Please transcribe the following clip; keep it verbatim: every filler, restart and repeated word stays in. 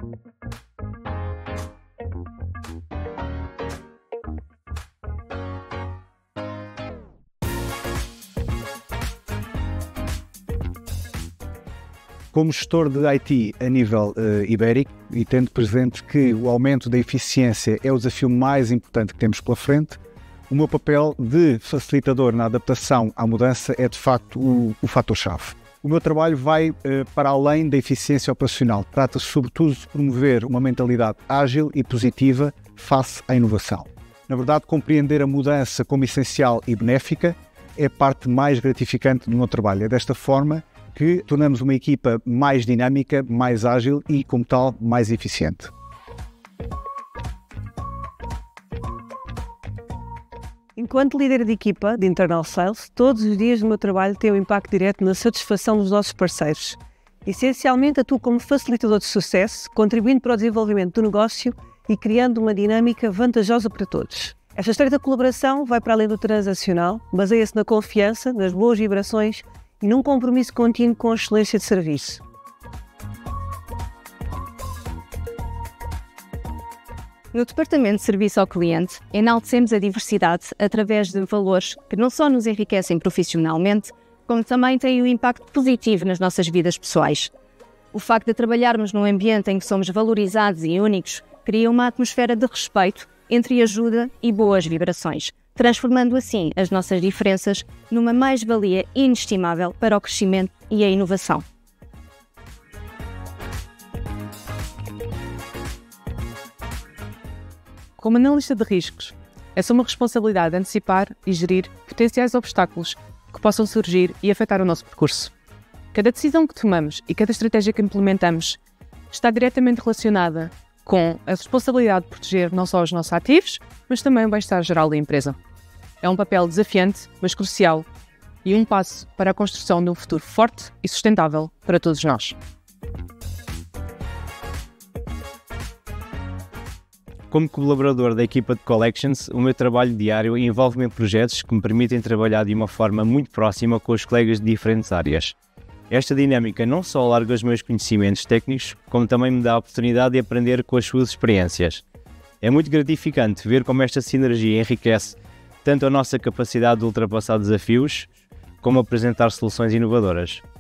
Como gestor de I T a nível uh, ibérico e tendo presente que o aumento da eficiência é o desafio mais importante que temos pela frente, o meu papel de facilitador na adaptação à mudança é de facto o, o fator-chave. O meu trabalho vai uh, para além da eficiência operacional. Trata-se sobretudo de promover uma mentalidade ágil e positiva face à inovação. Na verdade, compreender a mudança como essencial e benéfica é a parte mais gratificante do meu trabalho. É desta forma que tornamos uma equipa mais dinâmica, mais ágil e, como tal, mais eficiente. Enquanto líder de equipa de Internal Sales, todos os dias do meu trabalho têm um impacto direto na satisfação dos nossos parceiros. Essencialmente, atuo como facilitador de sucesso, contribuindo para o desenvolvimento do negócio e criando uma dinâmica vantajosa para todos. Esta estreita colaboração vai para além do transacional, baseia-se na confiança, nas boas vibrações e num compromisso contínuo com a excelência de serviço. No Departamento de Serviço ao Cliente, enaltecemos a diversidade através de valores que não só nos enriquecem profissionalmente, como também têm um impacto positivo nas nossas vidas pessoais. O facto de trabalharmos num ambiente em que somos valorizados e únicos cria uma atmosfera de respeito entre ajuda e boas vibrações, transformando assim as nossas diferenças numa mais-valia inestimável para o crescimento e a inovação. Como analista de riscos, é sua responsabilidade antecipar e gerir potenciais obstáculos que possam surgir e afetar o nosso percurso. Cada decisão que tomamos e cada estratégia que implementamos está diretamente relacionada com a responsabilidade de proteger não só os nossos ativos, mas também o bem-estar geral da empresa. É um papel desafiante, mas crucial, e um passo para a construção de um futuro forte e sustentável para todos nós. Como colaborador da equipa de Collections, o meu trabalho diário envolve-me em projetos que me permitem trabalhar de uma forma muito próxima com os colegas de diferentes áreas. Esta dinâmica não só alarga os meus conhecimentos técnicos, como também me dá a oportunidade de aprender com as suas experiências. É muito gratificante ver como esta sinergia enriquece tanto a nossa capacidade de ultrapassar desafios, como apresentar soluções inovadoras.